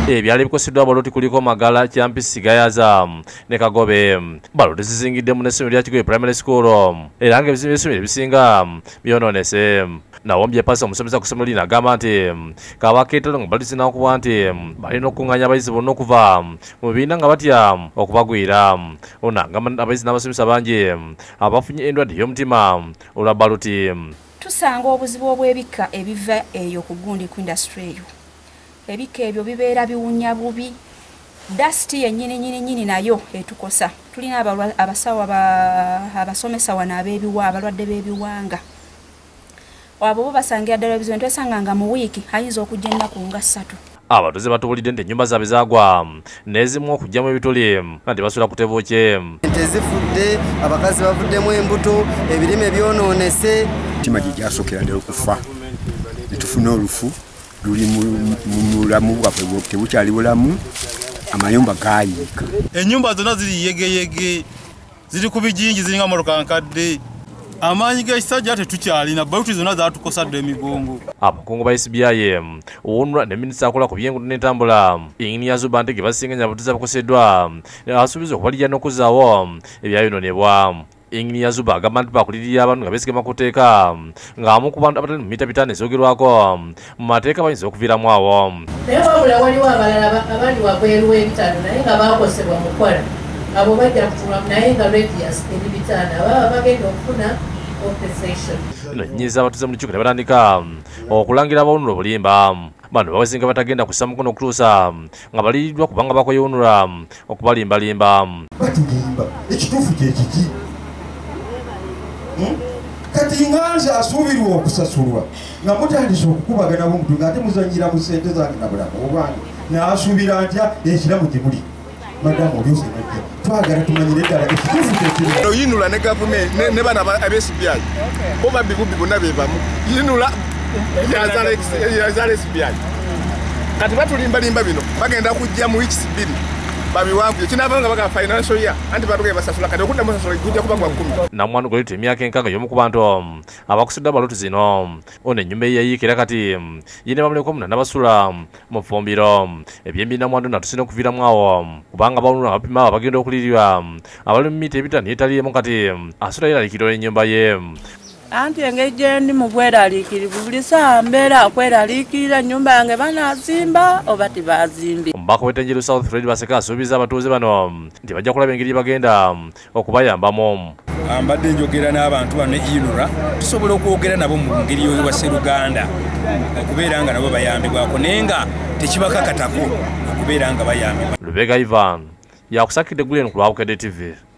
Ebyali bikoseddwa abaloti kuliko Magala, Kyampisi, Gayaza ne Kagobe. Baloti zizingidde mu essomero lya Kigobe Primary School era ng'ebizimbe by'essomero ebisinga byonoonese. Nawombye Pasa omusomesa ku ssomero lino agamba nti kabakeetalo nga baloti zinakuba nti balina okukuŋŋaanya abayizi bonna okuva mu bibiina nga batya okubagwira. Ono agamba abayizi n'abasomesa bangi abafunye endwadde y'omutima olwa baloti. Tusanga obuzibu obw'ebikka ebiva eyo ku gundi ku industry eyo. Ebikka ebyo bibeera biwunya bubi. Dusty yennyini nayo etukosa. Tulina abasawo abasomesa wano abalwadde b'ebiwanga. Abo basangira ddala ebizibu twesanganga mu wiiki ayinza okujja ennaku nga 3. Abatuuze batubulidde nti ennyumba zaabwe zaagwa n'ezimu okugyamu ebituli nti basula ku tebooke. Ente zifudde, abakazi bavuddemu embuto, ebirime byonoonese. Tima gye gyasookera ddala okufa ne tufuna olufu luli mu bulamu bwaffe tebukyali bulamu, amayumba gaayiika. Ennyumba zonna ziri yegeyege, ziri ku bijingi ziringa mmotoka nkadde. Amaanyi g'ekisajja tetukyalina, baluti zonna zaatukosadde emigongo. Abakungu ba SBI owunula ne minisita akola ku by'enguudo n'entambula Engineer Zuba Ndege basinganya abatuuze abakoseddwa asuubiza okubalirya n'okuzzaawo ebyayonoonebwa. Engineer Zuba agamba nti bakulirira abantu nga beesigama ku tteeka ng'amu ku bantu abatali mu mita 5 ezoogerwako mu mateeka bayinza okuviiramu awo. Naye wabula waliwo abalala abandi wabweru w'ebitano naye nga baakosebwa mu kola. Abo bajja kutula naye nga radius eri bitano baba bagenda okufuna compensation. Nnyinza abatuuze mu lukiiko ne batandika okulangira abawunula obulimba. Bano bawezinga batagenda kussa mukono okutuusa nga baliriddwa kubanga bakweyawunula okubalimbalimba. Batulimba ekituufu kye kiki? Kati nganze asuubirwa okusasulwa nga mutandise okukubagana b'omuntu ng'ate muzannyira mu ssente zange na bulamu obwange n'asuubira ntya ekiramu gye muli. Madamu oli osemajja twagala tumanyire ddala ekituufu kyekiri. Yinula ne gavumenti ne bana ab'SBI bo babbibubi bonna beebamu. Yinula yazala SBI kati batulimbalimba bino bagenda kujja mu weeks 2 babiwambye kinaava nga baga financial year anti batuge basasula kati okuddamu sasula kujja kuba kwa 10. Namwanu golito emyaka enkaaga y'omu ku bantu abakusiddwa baloti zino. Ono ennyumba eyayiikira kati yine bamuleko muna n'abasula mu ffumbiro. Ebyembi namwandu natusina okuviiramu awo kubanga bawulula abapima bagenda okulirirwa abali mu mita ebitano etaliimu kati asula yeraliikirira ennyumba ye. Anti engeri gye ndi mu bweraliikirivu buli saa mbeera kweraliikirira ennyumba yange banaazimba oba tebazimbi. Omubaka w'Ettenjeru South Fred Baseka asuubiza abatuuze bano nti bajja kulaba engeri bagenda okubayambamu. Mbadde njogera n'abantu bano Yinura tusobola okwogera nabo mu ngeri y'owa Sseruganda okubeera nga nabo bayambibwako naye nga tekibakakatako okubeera nga bayambibwa. Lubega Ivan yakusakidde Guleno ku Lwabukedde TV.